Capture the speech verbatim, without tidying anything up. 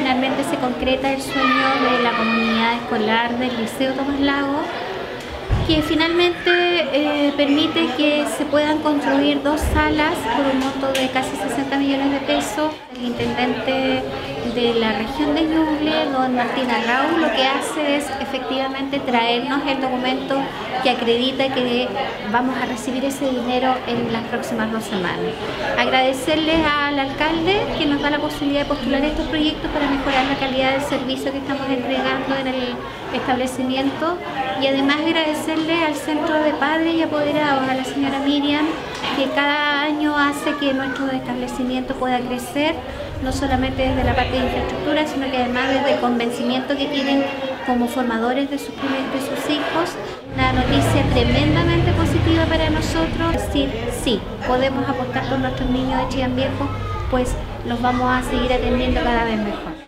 finalmente se concreta el sueño de la comunidad escolar del Liceo Tomás Lago, que finalmente eh, permite que se puedan construir dos salas por un monto de casi sesenta millones de pesos. El intendente de la región de Ñuble, don Martín Arrau, lo que hace es efectivamente traernos el documento que acredita que vamos a recibir ese dinero en las próximas dos semanas. Agradecerles al alcalde que nos da la posibilidad de postular estos proyectos para mejorar la calidad del servicio que estamos entregando en el establecimiento, y además agradecerle al Centro de Padres y Apoderados, a la señora Miriam, que cada año hace que nuestro establecimiento pueda crecer, no solamente desde la parte de infraestructura, sino que además desde el convencimiento que tienen como formadores de sus, de sus hijos. Una noticia tremendamente positiva para nosotros, decir, sí, podemos apostar por nuestros niños de Chillán Viejo, pues los vamos a seguir atendiendo cada vez mejor.